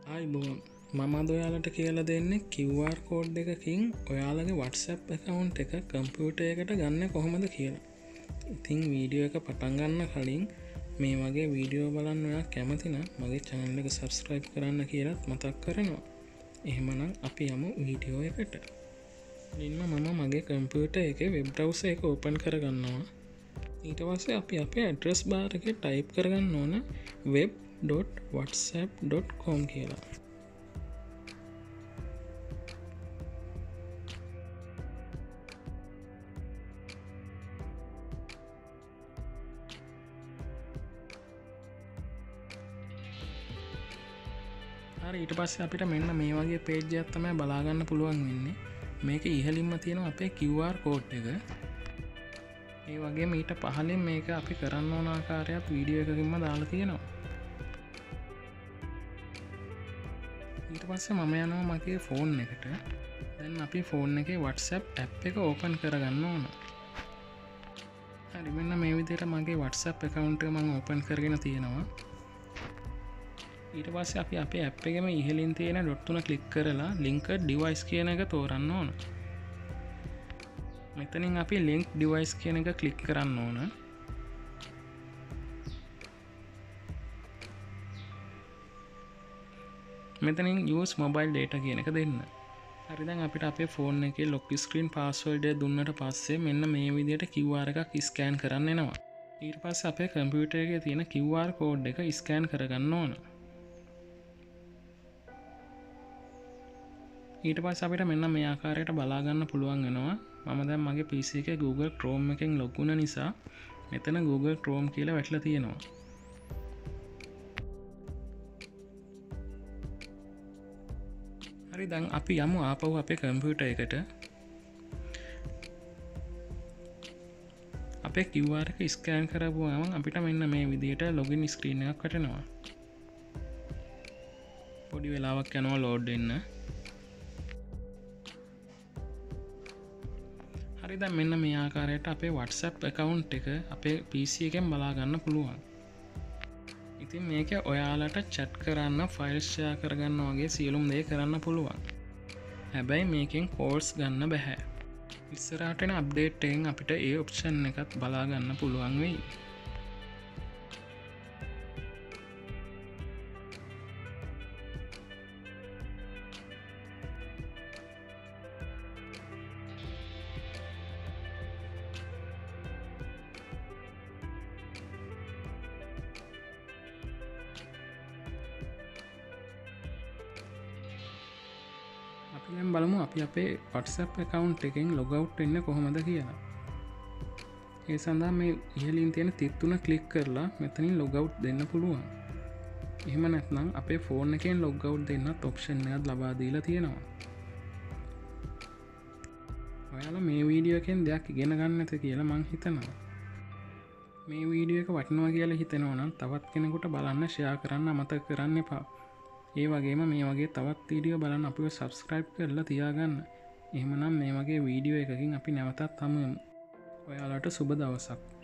ආයිබෝන් මම අද ඔයාලට කියලා දෙන්නේ QR කෝඩ් එකකින් ඔයාලගේ WhatsApp account එක කම්පියුටර් එකට ගන්න කොහොමද කියලා. ඉතින් වීඩියෝ එක පටන් ගන්න කලින් මේ වගේ වීඩියෝ බලන්න ඔයා කැමති නම් මගේ channel එක subscribe කරන්න කියලාත් මතක් කරනවා. එහෙමනම් අපි යමු වීඩියෝ එකට. ඉතින් මම මගේ කම්පියුටර් එකේ web browser එක open කරගන්නවා. ඊට පස්සේ අපි අපේ address bar එකේ type කරගන්න ඕන web.whatsapp.com කියලා. හරි ඊට පස්සේ අපිට මෙන්න මේ වගේ page එකක් තමයි බලා ගන්න පුළුවන් වෙන්නේ. මේක ඉහළින්ම තියෙනවා අපේ QR code එක. ඒ වගේම ඊට පහළින් මේක අපි කරන්න ඕන ආකාරයත් වීඩියෝ එකකින්ම දාලා තියෙනවා. ඊට පස්සේ මම යනවා මගේ ෆෝන් එකට. දැන් අපි ෆෝන් එකේ WhatsApp app එක open කරගන්න ඕන. හරි මෙන්න මේ විදිහට මගේ WhatsApp account එක මම open කරගෙන තියෙනවා. ඊට පස්සේ අපි අපේ app එකේම ඉහළින් තියෙන dot තුන click කරලා linked device කියන එක තෝරන්න ඕන. මෙතනින් අපි link device කියන එක click කරන්න ඕන. මෙතනින් use mobile data කියන එක දෙන්න. හරි දැන් අපිට අපේ ෆෝන් එකේ lock screen password එක දුන්නට පස්සේ මෙන්න මේ විදිහට QR එකක් scan කරන්න එනවා. ඊට පස්සේ අපේ කම්පියුටර් එකේ තියෙන QR code එක scan කරගන්න ඕන. ඊට පස්සේ අපිට මෙන්න මේ ආකාරයට බලා ගන්න පුළුවන් වෙනවා. මම දැන් මගේ PC එකේ Google Chrome එකෙන් log වුණ නිසා මෙතන Google Chrome කියලා වැටලා තියෙනවා. හරි දැන් අපි යමු ආපහු අපේ කම්පියුටර් එකට. අපේ QR එක ස්කෑන් කරපුවාම අපිට මෙන්න මේ විදිහට login screen එකක් වැටෙනවා. පොඩි වෙලාවක් යනවා load වෙන්න. හරි දැන් මෙන්න මේ ආකාරයට අපේ WhatsApp account එක අපේ PC එකෙන් බලා ගන්න පුළුවන්. ඉතින් මේක ඔයාලට chat කරන්න, files share කරගන්න වගේ සියලුම දේ කරන්න පුළුවන්. හැබැයි මේකෙන් calls ගන්න බෑ. ඉස්සරහට එන update එකෙන් අපිට ඒ option එකත් බලා ගන්න පුළුවන් වෙයි. අපි දැන් බලමු අපි අපේ WhatsApp account එකෙන් log out වෙන්න කොහොමද කියලා. ඒ සඳහා මේ ඉහළින් තියෙන තිත් තුන click කරලා මෙතනින් log out දෙන්න පුළුවන්. එහෙම නැත්නම් අපේ ෆෝන් එකෙන් log out දෙන්නත් option එකක් ලබා දීලා තියෙනවා. ඔයාලා මේ වීඩියෝ එකෙන් දෙයක් ඉගෙන ගන්න නැත කියලා මං හිතනවා. මේ වීඩියෝ එක වටිනවා කියලා හිතෙනවා නම් තවත් කෙනෙකුට බලන්න share කරන්න අමතක කරන්න එපා. ඒ වගේම මේ වගේ තවත් වීඩියෝ බලන්න අපිව subscribe කරලා තියාගන්න. එහෙමනම් මේ වගේ වීඩියෝ එකකින් අපි නැවතත් හමු වෙමු. ඔයාලට සුබ දවසක්.